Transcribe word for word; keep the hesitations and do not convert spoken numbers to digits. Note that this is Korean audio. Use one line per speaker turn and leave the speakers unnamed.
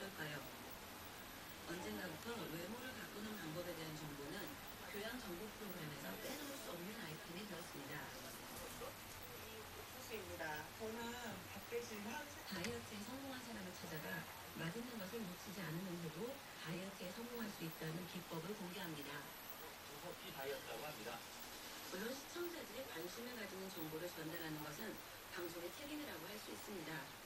어떨까요? 언젠가부터 외모를 바꾸는 방법에 대한 정보는 교양 정보 프로그램에서 빼놓을 수 없는 아이템이 되었습니다.
수수입니다. 저는 밥 대신 한
다이어트에 성공한 사람을 찾아가 맛있는 것을 놓치지 않으면서도 다이어트에 성공할 수 있다는 비법을 공개합니다.
두석기 다이어트라고 합니다.
물론 시청자들이 관심을 가지는 정보를 전달하는 것은 방송의 책임이라고 할 수 있습니다.